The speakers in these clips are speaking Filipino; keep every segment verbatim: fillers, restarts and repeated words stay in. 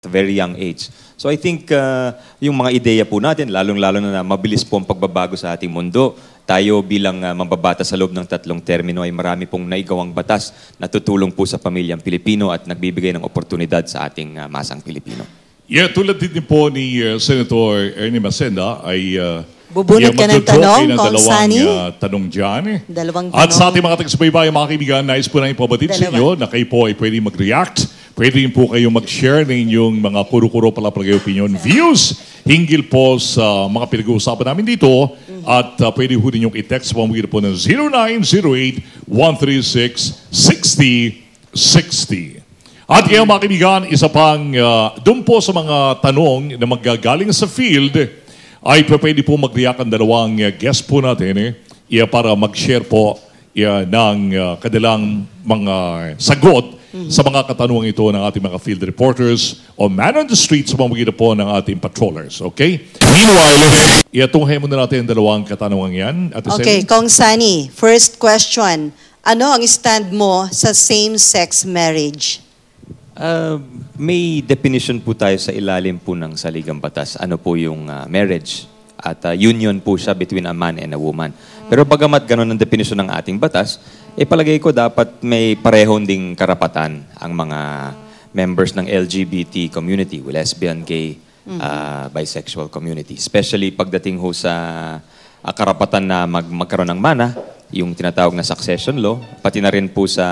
a very young age. So I think uh, yung mga ideya po natin, lalong-lalo na, na mabilis po ang pagbabago sa ating mundo, tayo bilang uh, mambabatas sa loob ng tatlong termino ay marami pong naigawang batas na tutulong po sa pamilyang Pilipino at nagbibigay ng oportunidad sa ating uh, masang Pilipino. Yeah, tulad din po ni uh, Senator Ernie Macenda ay uh, bubunot ka ng tanong, Kong Sani. Uh, tanong dyan. Eh. Dalawang tanong. At sa ating mga taga-subaybay, mga kaibigan, nais po na ipabatid sa inyo na kayo po ay pwede mag-react. Pwede rin po kayo mag-share ng inyong mga kuro-kuro pala palagay opinion views hinggil po sa mga pinag-uusapan namin dito. Mm-hmm. At uh, pwede po ninyong i-text po mga po ng zero nine zero eight, one three six, six zero six zero. At kaya mga kaibigan, isa pang uh, doon po sa mga tanong na magagaling sa field, ay pwede po mag-react ang dalawang uh, guest po natin eh, yeah, para mag-share po yeah, ng uh, kadalang mga sagot mm-hmm. sa mga katanungan ito ng ating mga field reporters o man on the streets sa pamamagitan po ng ating patrollers. Okay? Meanwhile, iatunghay muna natin ang dalawang katanungan yan. Ate Okay, Sally? Kong Sani, first question. Ano ang stand mo sa same-sex marriage? Uh, may definition po tayo sa ilalim po ng saligang batas. Ano po yung uh, marriage? At uh, union po siya between a man and a woman. Pero bagamat ganun ang definition ng ating batas, eh palagay ko dapat may parehong ding karapatan ang mga members ng L G B T community, lesbian, gay, mm-hmm. uh, bisexual community. Especially pagdating ho sa uh, karapatan na mag magkaroon ng mana, yung tinatawag na succession law, pati na rin po sa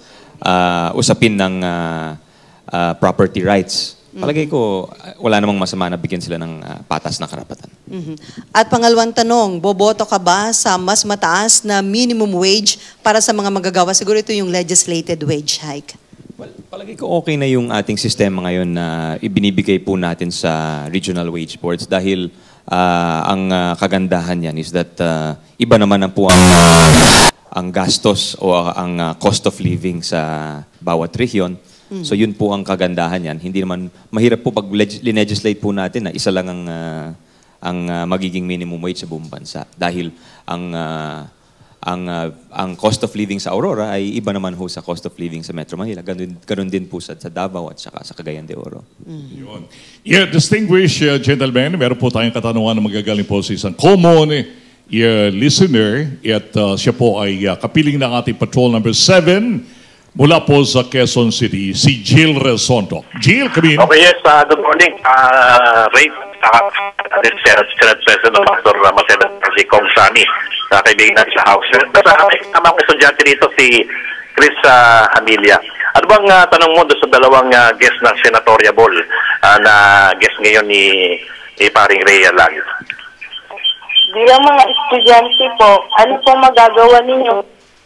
uh, usapin ng uh, Uh, property rights. Palagay ko, wala namang masama na bigyan sila ng uh, patas na karapatan. Mm-hmm. At pangalawang tanong, boboto ka ba sa mas mataas na minimum wage para sa mga magagawa? Siguro ito yung legislated wage hike. Well, palagay ko okay na yung ating sistema ngayon na ibinibigay po natin sa regional wage boards dahil uh, ang uh, kagandahan yan is that uh, iba naman ang po ang, uh, ang gastos o uh, ang uh, cost of living sa bawat region. So yun po ang kagandahan yan. Hindi naman mahirap po pag legislate po natin na isa lang ang uh, ang uh, magiging minimum wage sa buong bansa dahil ang uh, ang uh, ang cost of living sa Aurora ay iba naman ho sa cost of living sa Metro Manila. Ganun, ganun din po sa, sa Davao at saka sa Cagayan de Oro. Mm. Yeah, distinguished uh, gentlemen, meron po tayong katanungan na magagaling po sa isang common uh, listener at uh, siya po ay uh, kapiling ng ating patrol number seven. Mula po sa Quezon City, si Jill Resondo. Jill, come in. Okay, yes. Uh, good morning. Uh, Ray, uh, Senate, Senate President Doctor Maceda si Kong Sani, uh, kaibigan natin sa House. Sa may tamang estudyante dito si Chris uh, Amelia. Ano bang uh, tanong mo doon sa dalawang uh, guest ng senatoriable uh, na guest ngayon ni, ni paring Ray lang? Bilang mga estudyante po, ano pong magagawa ninyo?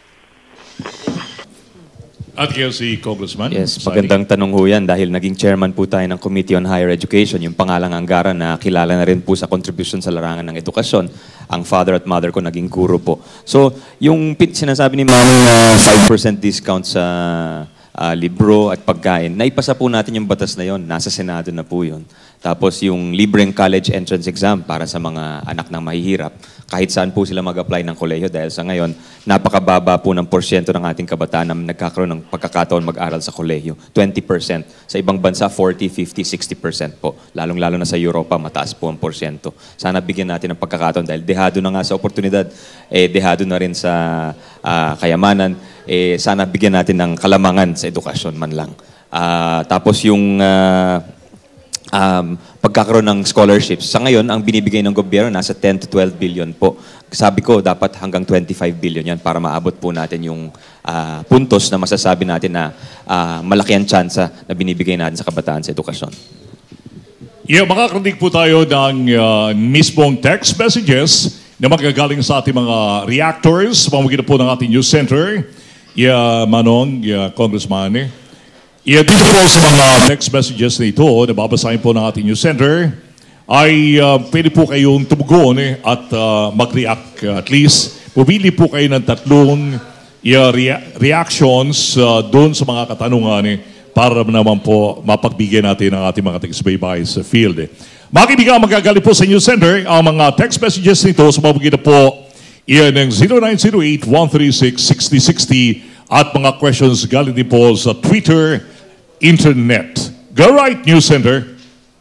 At kaya si Congressman. Yes, magandang tanong ho yan dahil naging chairman po tayo ng Committee on Higher Education, yung pangalang Anggaran na kilala na rin po sa contribution sa larangan ng edukasyon. Ang father at mother ko naging guro po. So, yung sinasabi ni Mami na five percent discount sa uh, libro at pagkain, naipasa po natin yung batas na yon, nasa Senado na po yun. Tapos yung libreng college entrance exam para sa mga anak ng mahihirap. Kahit saan po sila mag-apply ng kolehiyo dahil sa ngayon, napakababa po ng porsyento ng ating kabataan na nagkakaroon ng pagkakataon mag-aral sa kolehiyo. twenty percent. Sa ibang bansa, forty, fifty, sixty percent po. Lalong-lalo na sa Europa, mataas po ang porsyento. Sana bigyan natin ng pagkakataon dahil dehado na nga sa oportunidad, eh, dehado na rin sa uh, kayamanan. Eh, sana bigyan natin ng kalamangan sa edukasyon man lang. Uh, tapos yung... Uh, Um, pagkakaroon ng scholarships. Sa ngayon, ang binibigay ng gobyerno nasa ten to twelve billion po. Sabi ko, dapat hanggang twenty-five billion yan para maabot po natin yung uh, puntos na masasabi natin na uh, malaki ang tsansa na binibigay natin sa kabataan sa edukasyon. Yeah, makakarinig po tayo ng uh, mismong text messages na magagaling sa ating mga reactors, pamamagitan po ng ating news center. Yeah, Manong, yeah, Congressman, eh. Yeah, dito po sa mga text messages na ito, nababasahin po ng ating news center, ay uh, pwede po kayong tumugon eh, at uh, mag-react. Uh, at least, pumili po kayo ng tatlong uh, rea reactions uh, doon sa mga katanungan eh, para naman po mapagbigyan natin ang ating mga taga-subaybay sa field. Eh. Mga kaibigan, magagaling po sa news center ang mga text messages nito sa pamamagitan po iyan ng zero nine zero eight, one three six, six zero six zero at mga questions galing din po sa Twitter, Internet. Go right, News Center.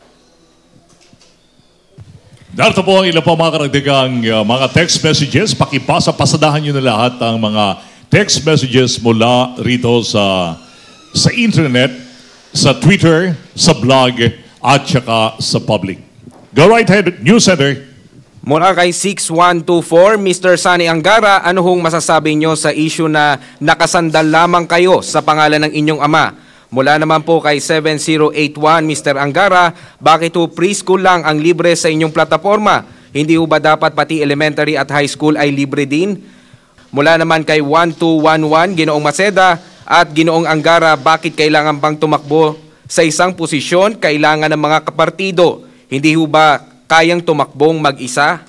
Narito po ang ilan po mga karagdagang uh, mga text messages. Pakipasa, pasadahan nyo na lahat ang mga text messages mula rito sa sa internet, sa Twitter, sa blog, at saka sa public. Go right ahead, News Center. Mula kay six one two four, Mister Sani Angara, ano hong masasabi nyo sa issue na nakasandal lamang kayo sa pangalan ng inyong ama? Mula naman po kay seven zero eight one, Mister Angara, bakit po preschool lang ang libre sa inyong plataforma? Hindi ho ba dapat pati elementary at high school ay libre din? Mula naman kay one two one one, Ginoong Maceda at Ginoong Angara, bakit kailangan bang tumakbo sa isang posisyon? Kailangan ng mga kapartido. Hindi ho ba kayang tumakbong mag-isa?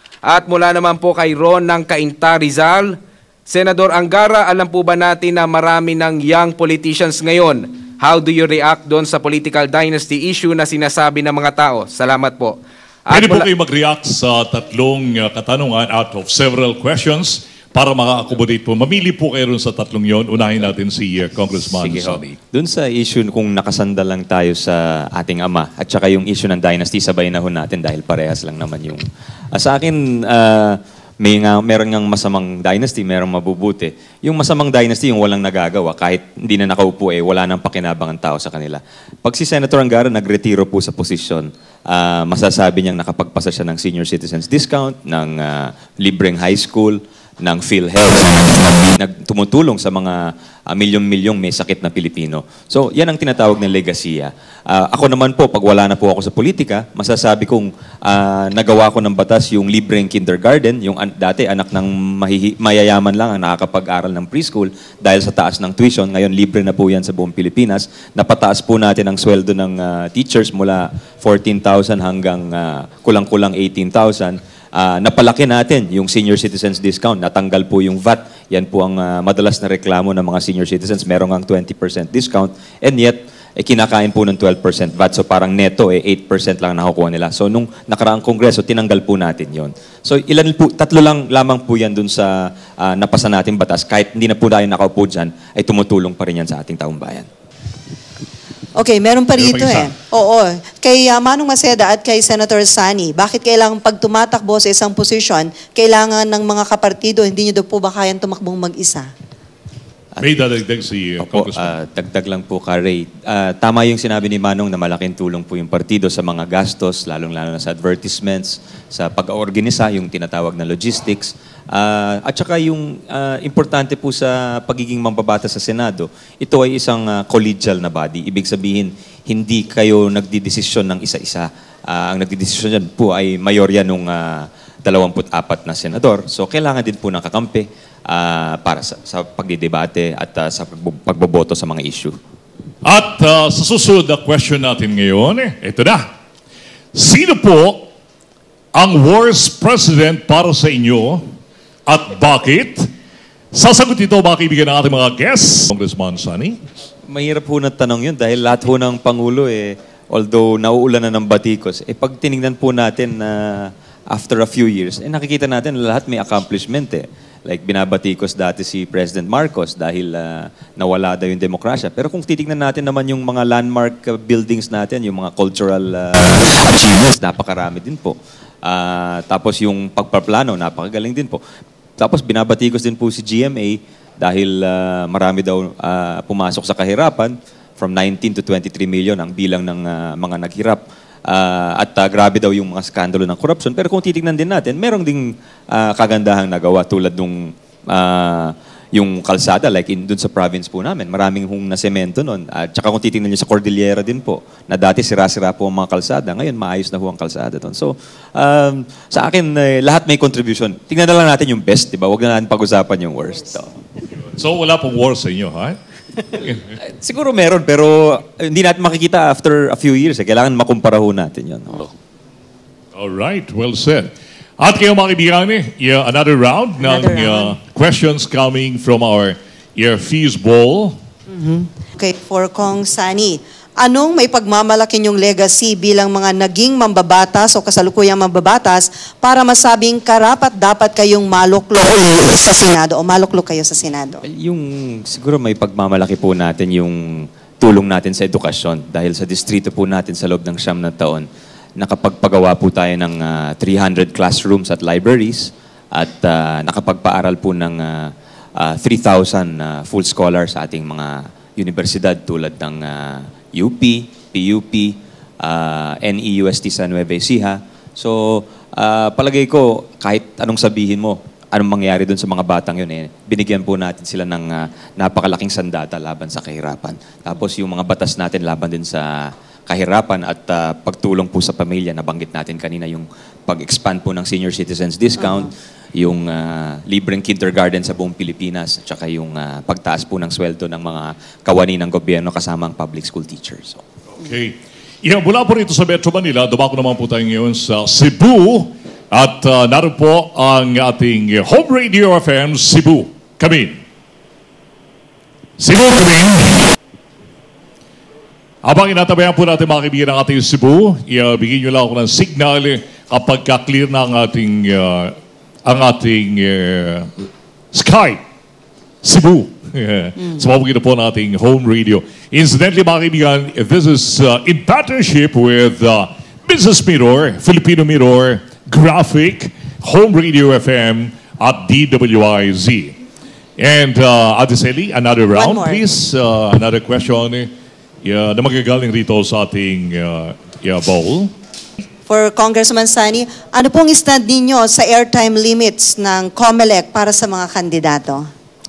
At mula naman po kay Ron ng Cainta Rizal, Senador Angara, alam po ba natin na marami ng young politicians ngayon? How do you react doon sa political dynasty issue na sinasabi ng mga tao? Salamat po. At Pwede po mula- kayo mag-react sa tatlong uh, katanungan out of several questions para maka-accommodate po. Mamili po kayo rin sa tatlong yon. Unahin natin si uh, Congressman Sige ho. Sani. Doon sa issue kung nakasandal lang tayo sa ating ama at saka yung issue ng dynasty, sabay na ho natin dahil parehas lang naman yung... Uh, sa akin, uh, may nga, meron ngang masamang dynasty, merong mabubuti. Yung masamang dynasty, yung walang nagagawa, kahit hindi na nakaupo eh, wala nang pakinabang ang tao sa kanila. Pag si Senator Angara nagretiro po sa posisyon, uh, masasabi niyang nakapagpasa siya ng senior citizens discount, ng uh, libreng high school, ng PhilHealth, nagtumutulong sa mga uh, milyong-milyong may sakit na Pilipino. So, yan ang tinatawag ng legasiya. Uh, ako naman po, pag wala na po ako sa politika, masasabi kong uh, nagawa ko ng batas yung libreng kindergarten, yung an- dati anak ng mahihi- mayayaman lang ang nakakapag-aral ng preschool dahil sa taas ng tuition. Ngayon, libre na po yan sa buong Pilipinas. Napataas po natin ang sweldo ng uh, teachers mula fourteen thousand hanggang uh, kulang-kulang eighteen thousand. Uh, napalaki natin yung senior citizens discount, natanggal po yung V A T. Yan po ang uh, madalas na reklamo ng mga senior citizens. Meron ang twenty percent discount and yet, eh, kinakain po ng twelve percent V A T. So parang neto, eh, eight percent lang nakukuha nila. So nung nakaraang kongreso, tinanggal po natin yon. So ilan po, tatlo lang lamang po yan dun sa uh, napasa natin batas. Kahit hindi na po tayo nakaupo dyan, ay tumutulong pa rin yan sa ating taong bayan. Okay, meron pa Meron rito pa isa. eh. Oo. Kay uh, Manong Maceda at kay Senator Sani, bakit kailangan pag tumatakbo sa isang posisyon, kailangan ng mga kapartido, hindi nyo daw po ba kayang tumakbong mag-isa? May dadagdag si uh, Opo, Congressman. ah, dagdag lang po ka, Ray. Ah, tama yung sinabi ni Manong na malaking tulong po yung partido sa mga gastos, lalong-lalo na sa advertisements, sa pag-organisa, yung tinatawag na logistics. Ah, at saka yung ah, importante po sa pagiging mambabata sa Senado, ito ay isang ah, collegial na body. Ibig sabihin, hindi kayo nagdidesisyon ng isa-isa. Ah, ang nagdidesisyon yan po ay mayorya ng dalawampu't apat na senador. So, kailangan din po ng kakampi ah, para sa, sa pagdidebate at ah, sa pagbo- pagboboto sa mga issue. At uh, sa susunod na question natin ngayon, eh, ito na. Sino po ang worst president para sa inyo at bakit? Sasagot ito mga kaibigan ng ating mga guests. Congressman Sani. Mahirap po na tanong yun dahil lahat po ng Pangulo, eh, although nauulan na ng batikos, eh, pag tinignan po natin na after a few years, eh, nakikita natin na lahat may accomplishment eh. Like binabatikos dati si President Marcos dahil ah, nawala daw yung demokrasya. Pero kung titignan natin naman yung mga landmark ah, buildings natin, yung mga cultural ah, achievements, napakarami din po. Ah, tapos yung pagpaplano, napakagaling din po. Tapos binabatikos din po si G M A dahil ah, marami daw ah, pumasok sa kahirapan. From nineteen to twenty-three million ang bilang ng ah, mga naghirap. Ah, at ah, grabe daw yung mga skandalo ng corruption. Pero kung titignan din natin, merong ding ah, kagandahang nagawa tulad nung ah, yung kalsada, like in, dun sa province po namin. Maraming hong nasemento nun. At saka kung titignan nyo sa Cordillera din po, na dati sira-sira po ang mga kalsada. Ngayon, maayos na po ang kalsada doon. So, um, sa akin, eh, lahat may contribution. Tingnan na lang natin yung best, di ba? Huwag na natin pag-usapan yung worst. So, So wala pong war sa inyo, ha? siguro meron, pero eh, hindi natin makikita after a few years. Eh. Kailangan makumpara ho natin yun. All right, well said. At kayo mga kaibigan, eh, yeah, another round ng Another uh, questions coming from our Air Fees Bowl. Okay, for Kong Sani, anong may pagmamalaki niyong legacy bilang mga naging mambabatas o kasalukuyang mambabatas para masabing karapat dapat kayong maluklok uli sa Senado o maluklok kayo sa Senado? Yung siguro may pagmamalaki po natin yung tulong natin sa edukasyon. Dahil sa distrito po natin sa loob ng siyam na taon, nakapagpagawa po tayo ng uh, three hundred classrooms at libraries at uh, nakapagpaaral po ng uh, uh, three thousand uh, full scholars sa ating mga universidad tulad ng uh, U P, P U P, uh, N E U S T sa Nueva Ecija. So, uh, palagay ko, kahit anong sabihin mo, anong mangyari doon sa mga batang yun, eh, binigyan po natin sila ng uh, napakalaking sandata laban sa kahirapan. Tapos yung mga batas natin laban din sa kahirapan at uh, pagtulong po sa pamilya, nabanggit natin kanina yung pag-expand po ng senior citizens discount, uh-huh. yung uh, libreng kindergarten sa buong Pilipinas, at saka yung uh, pagtaas po ng sweldo ng mga kawani ng gobyerno kasama ang public school teachers. So. Okay. Yeah, mula po rito sa Metro Manila, dumako naman po tayo ngayon sa Cebu at uh, naroon po ang ating Home Radio F M Cebu. Kamin. Cebu, Kamin. Habang inatabayan po natin mga kaibigan ng ating Cebu, ibigin nyo lang ako ng signal kapag ka-clear na ang ating, uh, ang ating uh, Skype, Cebu. mm. Sa pamamagitan po ng ating home radio. Incidentally mga kaibigan, this is uh, in partnership with uh, Business Mirror, Filipino Mirror, Graphic, Home Radio F M, at D W I Z. And uh, Adeseli, another round please. Uh, another question. Yeah, na magagaling rito sa ating uh, yeah, bowl. For Congressman Sani, ano pong stand ninyo sa airtime limits ng COMELEC para sa mga kandidato?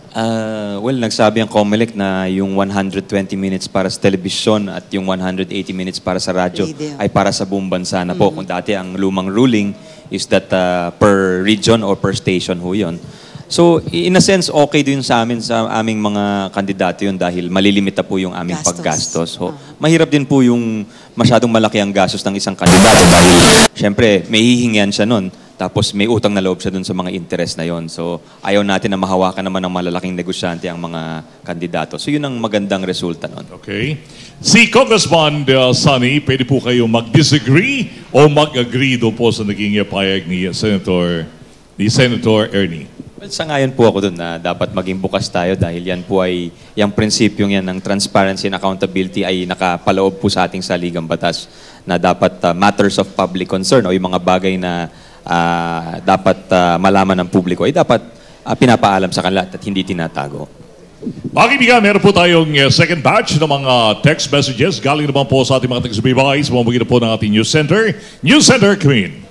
Uh, well, nagsabi ang COMELEC na yung one hundred twenty minutes para sa television at yung one hundred eighty minutes para sa radyo Radio. ay para sa buong bansa na po. Mm. Kung dati ang lumang ruling is that uh, per region or per station ho yun. So, in a sense, okay din sa amin, sa aming mga kandidato yun dahil malilimita po yung aming Gastos. paggastos. So, mahirap din po yung masyadong malaki ang gastos ng isang kandidato dahil, syempre, may hihingian siya nun. Tapos may utang na loob siya dun sa mga interest na yon. So, ayaw natin na mahawakan naman ng malalaking negosyante ang mga kandidato. So, yun ang magandang resulta nun. Okay. Si Congressman uh, Sani, pwede po kayo mag-disagree o mag-agree doon po sa naging payag ni Senator, ni Senator Ernie? Well, sangayon po ako dun na dapat maging bukas tayo dahil yan po ay, yung prinsipyong yan ng transparency and accountability ay nakapaloob po sa ating saligang batas na dapat uh, matters of public concern o yung mga bagay na uh, dapat uh, malaman ng publiko ay dapat uh, pinapaalam sa kanila at hindi tinatago. Mga kaibigan, meron po tayong uh, second batch ng mga text messages galing naman po sa ating mga taga-subaybay sa pamamagitan po ng ating news center. News Center, Queen.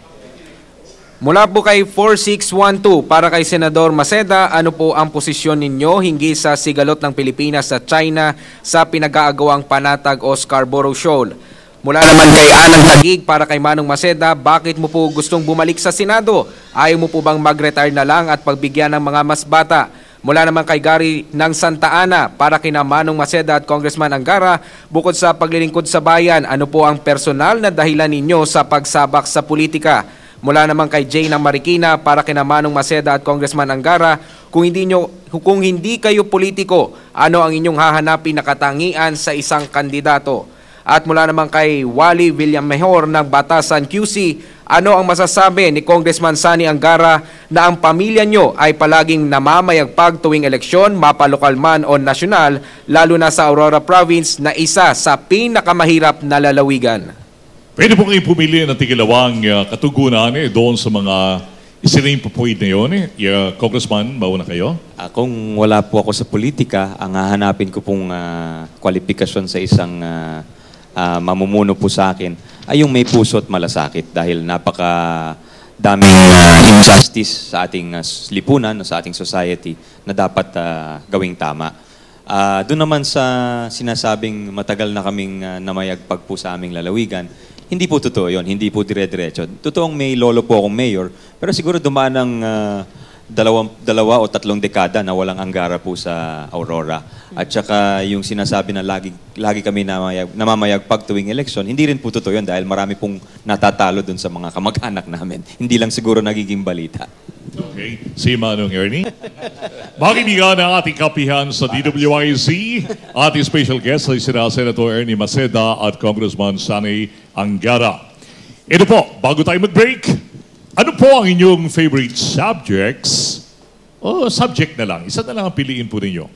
Mula po kay four six one two, para kay Senador Maceda, ano po ang posisyon ninyo hinggil sa sigalot ng Pilipinas sa China sa pinag-aagawang Panatag o Scarborough Shoal? Mula naman kay Anang Tagig, para kay Manong Maceda, bakit mo po gustong bumalik sa Senado? Ayaw mo po bang mag-retire na lang at pagbigyan ng mga mas bata? Mula naman kay Gary ng Santa Ana, para kina Manong Maceda at Congressman Angara, bukod sa paglilingkod sa bayan, ano po ang personal na dahilan ninyo sa pagsabak sa politika? Mula naman kay Jay ng Marikina, para kina Manong Maceda at Congressman Angara, kung hindi, nyo, kung hindi kayo politiko, ano ang inyong hahanapin na katangian sa isang kandidato? At mula naman kay Wally William Mejor ng Batasan Q C, ano ang masasabi ni Congressman Sani Angara na ang pamilya nyo ay palaging namamayagpag tuwing eleksyon, mapalokal man o nasyonal, lalo na sa Aurora Province na isa sa pinakamahirap na lalawigan? Pwede po kayo pumili ng tigilawang uh, katugunan eh, doon sa mga isiling pupuid na yun. Eh. Uh, Congressman, mauna kayo. Uh, kung wala po ako sa politika, ang hahanapin ko pong uh, kwalifikasyon sa isang uh, uh, mamumuno po sa akin ay yung may puso at malasakit dahil napaka daming uh, injustice sa ating uh, lipunan, sa ating society na dapat uh, gawing tama. Uh, doon naman sa sinasabing matagal na kaming uh, namayagpag po sa aming lalawigan, hindi po totoo yun, hindi po dire-diretso. Totoong may lolo po akong mayor, pero siguro dumaan ng uh, dalawang, dalawa o tatlong dekada na walang Angara po sa Aurora. At saka yung sinasabi na lagi, lagi kami namayag, namamayagpag tuwing eleksyon, hindi rin po totoo yun dahil marami pong natatalo dun sa mga kamag-anak namin. Hindi lang siguro nagiging balita. Okay. Si Manong Ernie. Makibigan ang ating kapihan sa D W I Z. Ating special guest ay sina Senator Ernie Maceda at Congressman Sani Angara. Ito po, bago tayo mag-break, ano po ang inyong favorite subjects? O subject na lang. Isa na lang ang piliin po ninyo.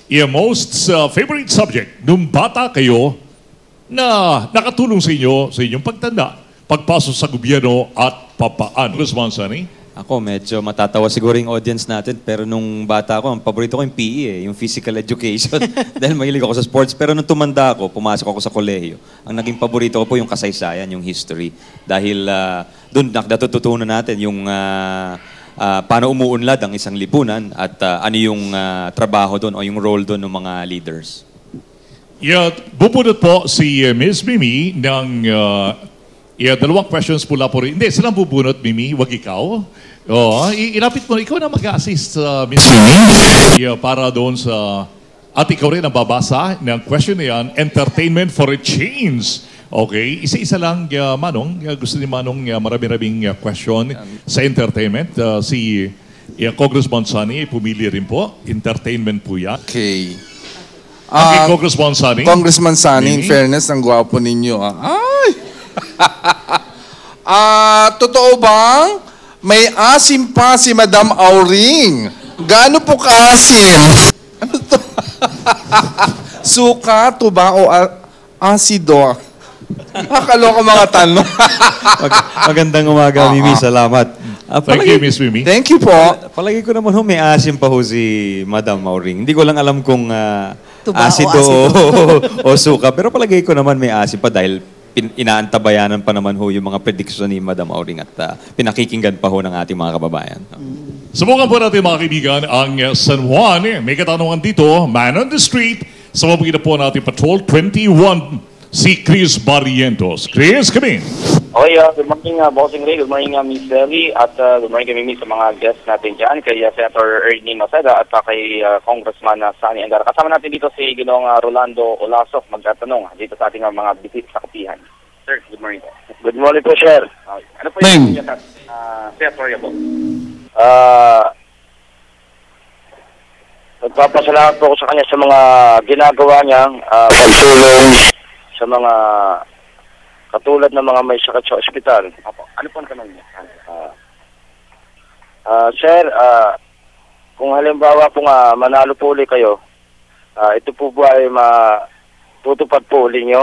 yung most uh, favorite subject nung bata kayo na nakatulong sa inyo sa inyong pagtanda, pagpasok sa gobyerno at papaano? Congressman Sani? Ako, medyo matatawa siguro yung audience natin, pero nung bata ako, ang paborito ko yung P E eh, yung physical education. Dahil mahilig ako sa sports. Pero nung tumanda ako, pumasok ako sa kolehiyo, ang naging paborito ko po yung kasaysayan, yung history. Dahil uh, doon natututunan natin yung uh, uh, paano umuunlad ang isang lipunan at uh, ano yung uh, trabaho doon o yung role doon ng mga leaders. Yeah, bubunot po si uh, Miz Mimi ng uh, yeah, dalawang questions pula po rin. Hindi, silang bubunot, Mimi, wag ikaw. Oh, ilapit mo, ikaw na mag-assist, uh, Miz Mimi, yeah, para doon sa, at ikaw rin ang babasa ng question na yan, entertainment for a change. Okay, isa-isa lang, uh, Manong, uh, gusto ni Manong uh, marami-raming uh, question sa entertainment. Uh, si uh, Congressman Sani, pumili rin po, entertainment po yan. Okay. Okay, Ah, Congressman Sani. Congressman Sani, in Mimi? fairness, ang gwapo ninyo. Ah. Ay! Ah, totoo bang may asim pa si Madam Auring? Gaano po kaasim? Ano to? Suka to ba o a- asido? Nakakaloka mga tanong. Mag- magandang umaga, Mimi. Salamat. Ah, Thank you, Miz Mimi. Thank you po. Palagi ko naman ho, may asim pa ho si Madam Mauring. Hindi ko lang alam kung ah, Tuba o asido o, o suka. Pero palagi ko naman may asim pa dahil pin- inaantabayanan pa naman ho yung mga prediction ni Madam Mauring at ah, pinakikinggan pa ho ng ating mga kababayan. Subukan po natin mga kaibigan ang uh, San Juan. May katanungan dito, man on the street. Sa mabigyan po natin Patrol twenty-one, si Chris Barrientos. Chris, come in. Okay, uh, good morning, uh, Bossing Ray. Good morning, uh, Miss Terry. At uh, good morning kay Mimi sa mga guests natin dyan. Kay uh, Senator Ernie Maceda at uh, kay uh, Congressman uh, Sani Angara. Kasama natin dito si Ginoong uh, Rolando Olasof magtatanong dito sa ating uh, mga bisit sa kapihan. Sir, good morning po. Good morning po, sir. Okay. Ano po Ma'am. yung uh, Senator po? Ah, nagpapasalamat po ako sa kanya sa mga ginagawa niyang ah, pagtulong sa mga katulad ng mga may sakit sa ospital. Opo. Ano po ang tanong niya? Ah, ah, sir, ah, kung halimbawa po nga manalo po ulit kayo, ah, ito po ba ay matutupad po ulit nyo?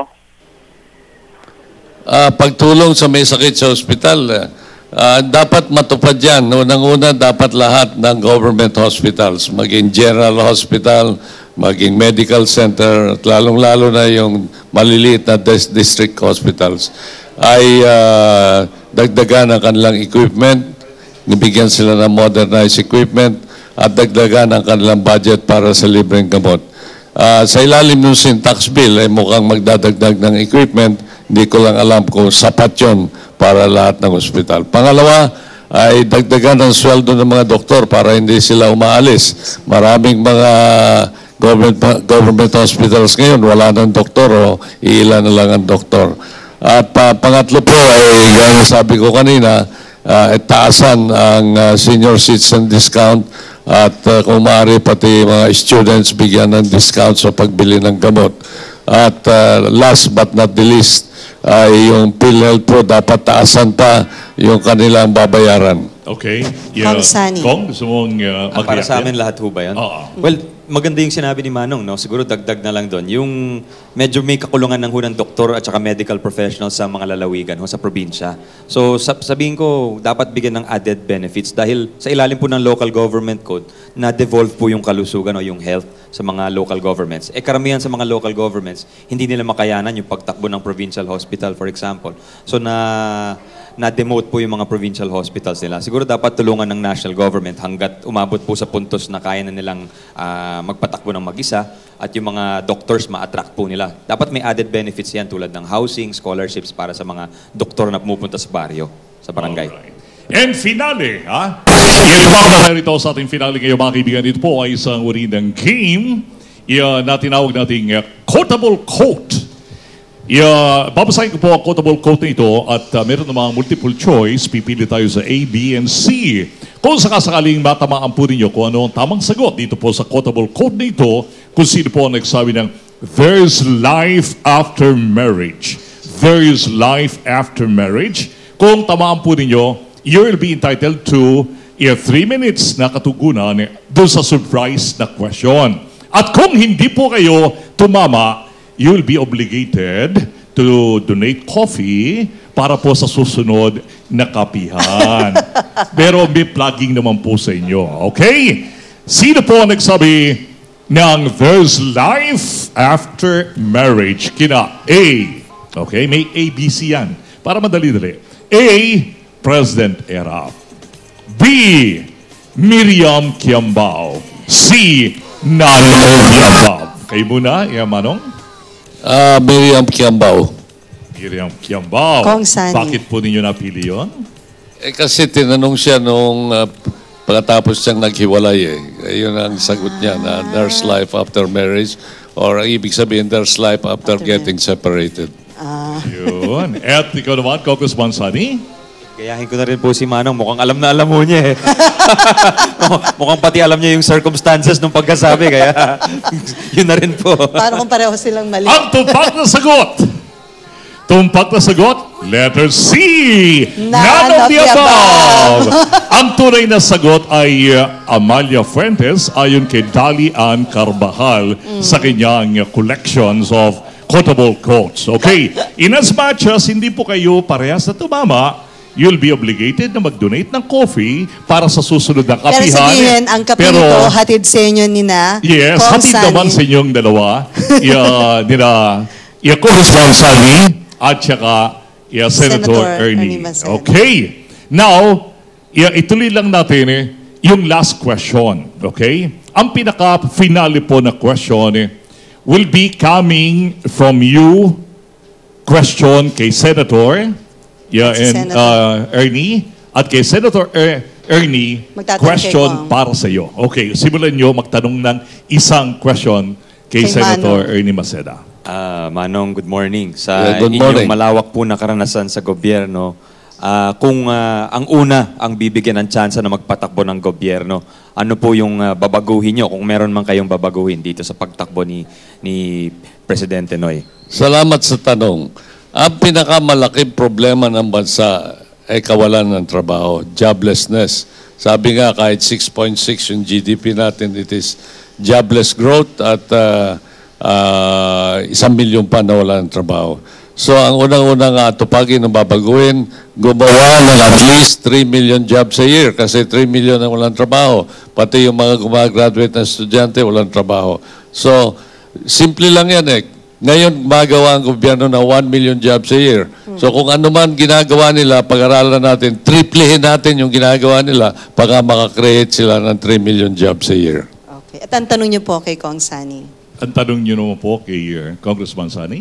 Ah, pagtulong sa may sakit sa ospital, ah, dapat matupad yan. Unang-una, dapat lahat ng government hospitals, maging general hospital, maging medical center, at lalong-lalo na yung maliliit na dis- district hospitals, ay ah, dagdagan ang kanilang equipment, nibigyan sila ng modernized equipment, at dagdagan ang kanilang budget para sa libreng gamot. Ah, sa ilalim ng syntax bill ay mukhang magdadagdag ng equipment. Hindi ko lang alam kung sapat yun para lahat ng ospital. Pangalawa ay dagdagan ng sweldo ng mga doktor para hindi sila umaalis. Maraming mga government, government hospitals ngayon, wala ng doktor o iilan na lang ang doktor. At pa, pangatlo po ay, gaya sabi ko kanina, uh, taasan ang uh, senior citizen discount at uh, kung maaari pati mga students bigyan ng discount sa pagbili ng gamot. At uh, last but not the least, ay yung PhilHealth po dapat taasan pa yung kanilang babayaran. Okay. Kong Sani. Kong, gusto mong uh, Ah, para mag-react sa yan? amin lahat ho ba yun? Oo. Well, maganda yung sinabi ni Manong, no? Siguro dagdag na lang doon. Yung medyo may kakulungan ng hunang doktor at saka medical professionals sa mga lalawigan ho, sa probinsya. So sab- sabihin ko, dapat bigyan ng added benefits dahil sa ilalim po ng local government code, na-devolve po yung kalusugan o yung health sa mga local governments. Eh karamihan sa mga local governments, hindi nila makayanan yung pagtakbo ng provincial hospital, for example. So na na-demote po yung mga provincial hospitals nila. Siguro dapat tulungan ng national government hanggat umabot po sa puntos na kaya na nilang ah, magpatakbo ng mag-isa at yung mga doctors ma-attract po nila. Dapat may added benefits yan tulad ng housing, scholarships para sa mga doktor na pumupunta sa baryo, sa barangay. Alright. And finale, ha? I-remark na tayo ito sa ating finale ngayon, mga kaibigan. Ito po ay isang uri ng game uh, na tinawag nating uh, quotable quote. Yeah, babasahin ko po ang quotable quote na ito at uh, meron namang multiple choice. Pipili tayo sa A, B, and C. Kung sakasakaling matamaan po ninyo kung ano ang tamang sagot dito po sa quotable quote na ito, kung sino po ang nagsabi ng there's life after marriage. There is life after marriage. Kung tamaan po ninyo, you will be entitled to yeah, three minutes na katugunan doon sa surprise na question. At kung hindi po kayo tumama, you'll be obligated to donate coffee para po sa susunod na kapihan. Pero may plugging naman po sa inyo. Okay? Sino po ang nagsabi ng there's life after marriage? Kina A. Okay? May A, B, C yan. Para madali-dali. A, President Erap. B, Miriam Kiambao. C, none of the above. Kayo muna, yeah, Manong? Ah, Miriam Kiambao. Miriam Kiambao. Kong Sani. Bakit po ninyo napili yun? Eh kasi tinanong siya nung uh, pagkatapos siyang naghiwalay eh. Ayun ang sagot niya na there's life after marriage or ibig sabihin there's life after, After getting separated. Ah, Yun. At ikaw naman, Congressman Sani? Gayahin ko na rin po si Manong. Mukhang alam na alam mo niya eh. Mukhang pati alam niya yung circumstances ng pagkasabi. Kaya yun na rin po. paano kung pareho silang mali? Ang tumpak na sagot! Tumpak na sagot, letter C. None of the above. Ang tunay na sagot ay uh, Amalia Fuentes ayon kay Dali Ann Carbajal sa kanyang uh, collections of quotable quotes. Okay, in as much as hindi po kayo parehas na tumama, you'll be obligated na mag-donate ng coffee para sa susunod na Pero kapihan. sabihin, ang kape Pero- nito, hatid sa inyo ni na Yes, Kong hatid Sani. naman sa inyong dalawa. Ya, nila, ya Congressman Sani at saka ya Senator, Senator Ernie. Ernie Maceda. Okay. Now, ya, ituloy lang natin eh, yung last question. Okay? Ang pinaka-finale po na question eh, will be coming from you, question kay Senator ya, Si and Senator. uh, Ernie, at kay Senator er, Ernie, Magtatanong kay question Kong. para sa iyo. Okay, simulan nyo magtanong ng isang question kay, Kay Senator Manong. Ernie Maceda. Ah, Manong, good morning. Sa Yeah, good inyong morning. malawak po na karanasan sa gobyerno, ah, kung ah, ang una ang bibigyan ng tsansa na magpatakbo ng gobyerno, ano po yung ah, babaguhin nyo kung meron man kayong babaguhin dito sa pagtakbo ni, ni Presidente Noy? Salamat sa tanong. Ang pinakamalaking problema ng bansa ay kawalan ng trabaho, joblessness. Sabi nga kahit six point six yung G D P natin, it is jobless growth at uh, uh, isang milyon pa na wala ng trabaho. So ang unang-unang uh, tupagin ng babaguhin, gumawa ng at least three million jobs a year kasi three million ang walang trabaho. Pati yung mga gumagraduate na estudyante walang trabaho. So, simple lang yan eh. Ngayon, magawa ang gobyerno na one million jobs a year. So kung ano man ginagawa nila, pag-aralan natin, triplehin natin yung ginagawa nila para makakreate sila ng three million jobs a year. Okay. At ang tanong niyo po kay Kong Sani. Ang tanong nyo naman po kay uh, Congressman Sani.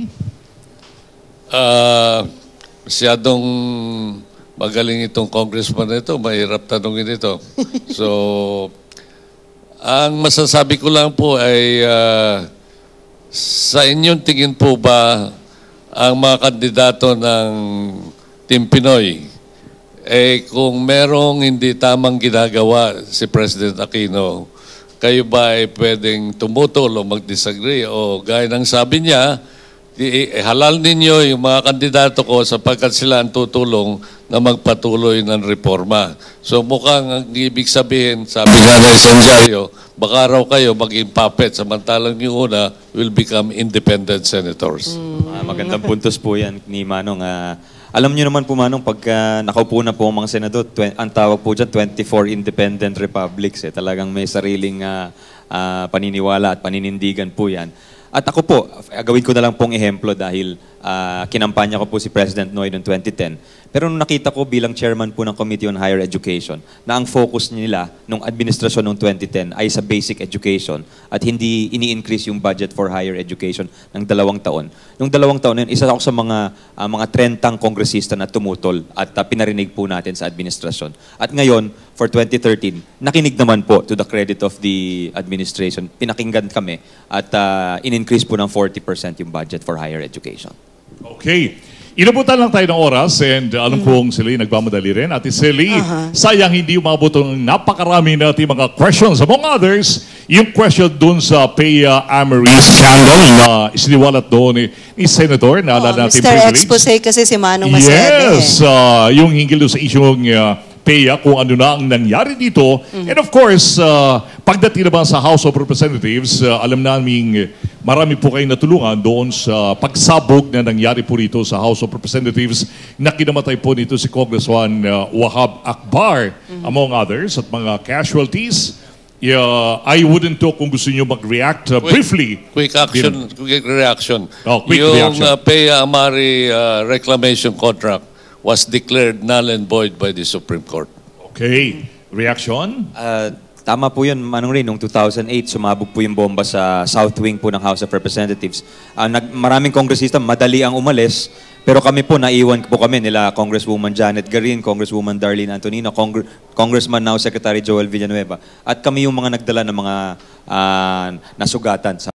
Ah, masyadong magaling itong congressman na ito, mahirap tanongin ito. So, ang masasabi ko lang po ay ah, sa inyong tingin po ba ang mga kandidato ng Team Pinoy, eh kung merong hindi tamang ginagawa si President Aquino, kayo ba ay pwedeng tumutol o mag-disagree o gaya ng sabi niya, i- i- halal ninyo yung mga kandidato ko sapagkat sila ang tutulong na magpatuloy ng reforma. So mukhang ang ibig sabihin, sabi nga ng Sanjario, baka raw kayo maging puppet samantalang yung una will become independent senators. Ah, magandang puntos po yan ni Manong. Ah, alam niyo naman po Manong, pagka nakaupo na po ang mga senador, twen- ang tawag po dyan, twenty-four independent republics. Eh. Talagang may sariling ah, ah, paniniwala at paninindigan po yan. At ako po, gawin ko na lang pong ehemplo dahil ah, kinampanya ko po si President Noy noong twenty ten. Pero nung nakita ko bilang chairman po ng Committee on Higher Education na ang focus nila nung administrasyon noong twenty ten ay sa basic education at hindi ini-increase yung budget for higher education ng dalawang taon. Nung dalawang taon na yun, isa ako sa mga ah, mga trentang kongresista na tumutol at ah, pinarinig po natin sa administrasyon. At ngayon, for twenty thirteen, nakinig naman po to the credit of the administration. Pinakinggan kami at uh, in-increase po ng forty percent yung budget for higher education. Okay. Inabutan lang tayo ng oras and uh, alam kong sila yung nagmamadali rin. Ate Silly, sayang hindi umabot ng napakarami natin mga questions. Among others, yung question dun sa Paya Amoris scandal na isiniwalat doon ni, ni Senator, naalala Oh, natin Mister privilege. Expose kasi si Manong Maceda. Yes, uh, yung hinggil doon sa isyong uh, Paya, kung ano na ang nangyari dito. And of course, uh, Pagdating naman sa House of Representatives, uh, alam namin marami po kayong natulungan doon sa pagsabog na nangyari po rito sa House of Representatives na kinamatay po nito si Congressman uh, Wahab Akbar, among others, at mga casualties. Yeah, I wouldn't know kung gusto niyo mag-react uh, Quick- briefly. Quick action, quick reaction. Oh, quick yung reaction. uh, Pea Amari uh, reclamation contract was declared null and void by the Supreme Court. Okay. Reaction? Ah, tama po yun, Manong Ray, noong two thousand eight, sumabog po yung bomba sa South Wing po ng House of Representatives. Ah, nag, maraming kongresista, madali ang umalis, pero kami po, naiwan po kami nila Congresswoman Janet Garin, Congresswoman Darlene Antonino, Congr Congressman now Secretary Joel Villanueva, at kami yung mga nagdala ng mga ah, nasugatan sa